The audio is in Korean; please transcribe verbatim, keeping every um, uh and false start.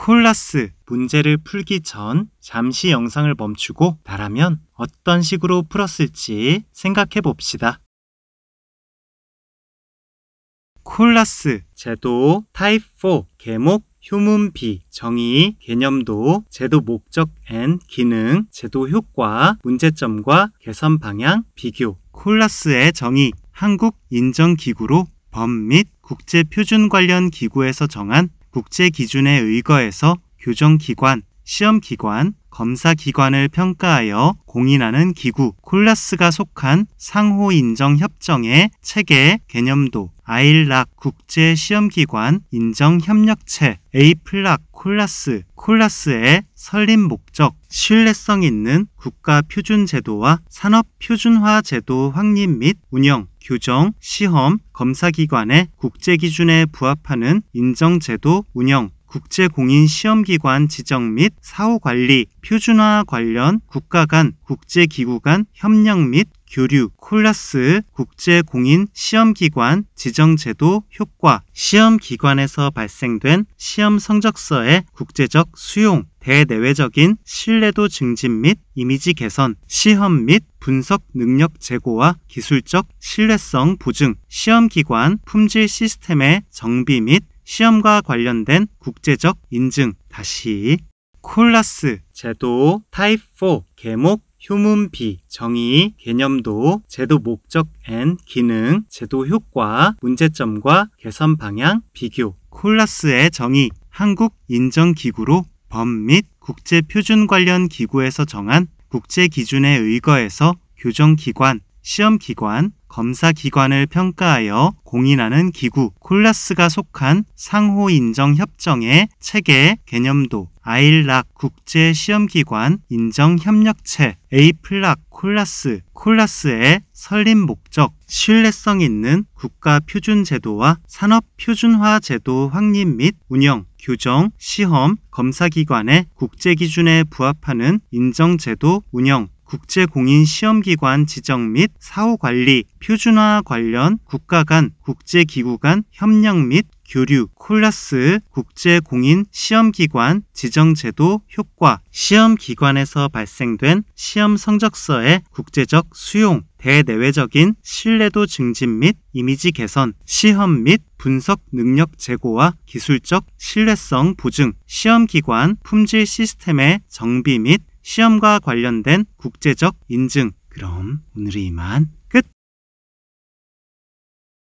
콜라스 문제를 풀기 전 잠시 영상을 멈추고 나라면 어떤 식으로 풀었을지 생각해 봅시다. 콜라스 제도 타입 사 계목 휴문 비 정의 개념도 제도 목적 앤 기능 제도 효과 문제점과 개선 방향 비교 콜라스의 정의 한국 인정기구로 범 및 국제표준 관련 기구에서 정한 국제 기준에 의거해서 교정기관, 시험기관, 검사기관을 평가하여 공인하는 기구 콜라스가 속한 상호인정협정의 체계 개념도 아일락 국제시험기관 인정협력체 에이플락 콜라스 콜라스의 설립 목적 신뢰성 있는 국가표준제도와 산업표준화 제도 확립 및 운영 교정, 시험, 검사기관의 국제기준에 부합하는 인정제도 운영 국제공인시험기관 지정 및 사후관리, 표준화 관련 국가 간, 국제기구 간 협력 및 교류, 콜라스, 국제공인시험기관 지정제도 효과, 시험기관에서 발생된 시험 성적서의 국제적 수용, 대내외적인 신뢰도 증진 및 이미지 개선, 시험 및 분석 능력 제고와 기술적 신뢰성 보증, 시험기관 품질 시스템의 정비 및 시험과 관련된 국제적 인증. 다시 콜라스 제도 타입 사 계목 휴문 비 정의 개념도 제도 목적 앤 기능 제도 효과 문제점과 개선 방향 비교 콜라스의 정의 한국 인정기구로 범 및 국제표준 관련 기구에서 정한 국제기준에 의거해서 교정기관, 시험기관, 검사기관을 평가하여 공인하는 기구 콜라스가 속한 상호인정협정의 체계 개념도 아일락 국제시험기관 인정협력체 에이플락 콜라스 콜라스의 설립 목적 신뢰성 있는 국가표준제도와 산업표준화 제도 확립 및 운영 교정, 시험, 검사기관의 국제기준에 부합하는 인정제도 운영 국제공인시험기관 지정 및 사후관리, 표준화 관련 국가 간, 국제기구 간 협력 및 교류, 콜라스, 국제공인시험기관 지정제도 효과, 시험기관에서 발생된 시험 성적서의 국제적 수용, 대내외적인 신뢰도 증진 및 이미지 개선, 시험 및 분석 능력 제고와 기술적 신뢰성 보증, 시험기관 품질 시스템의 정비 및 시험과 관련된 국제적 인증. 그럼 오늘은 이만.